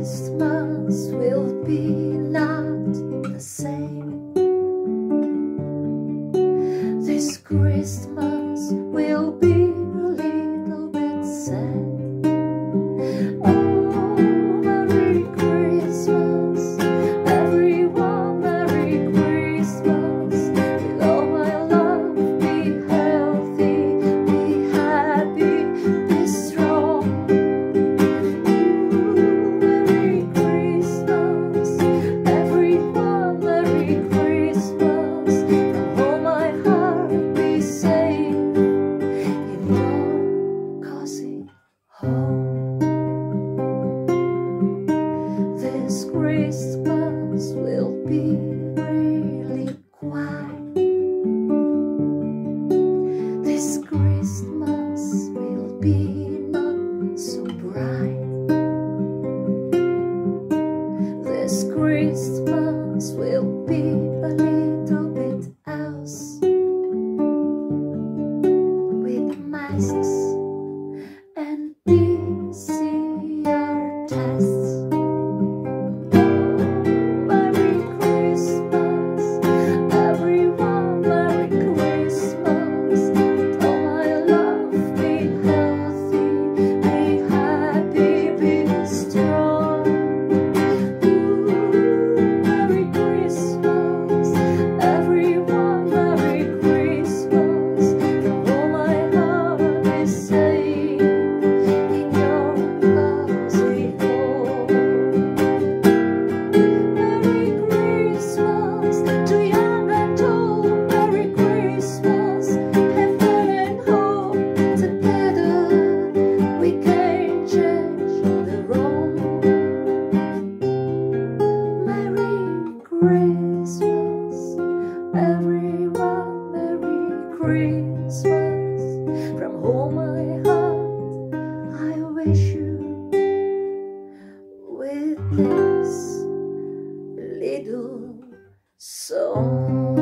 Christmas will be not the same. This Christmas will be a little bit sad. Oh, Merry Christmas, everyone, Merry Christmas. With all my love, be healthy, be happy, be strong. Merry Christmas, everyone, Merry Christmas. From all my heart, be safe in your cozy home. This Christmas will be really quiet. This Christmas will be not so bright. This Christmas will be a little bit else, with masks and PCR tests. Merry Christmas, everyone, Merry Christmas. With all my love, be healthy, be happy, be strong. Merry Christmas, everyone, Merry Christmas. From all my heart, be safe in your cozy home. Merry Christmas to young and old. Merry Christmas, have fun and hope. Together we can change the wrong. Merry Christmas, everyone, Merry Christmas. From all my heart, I wish you with this little song.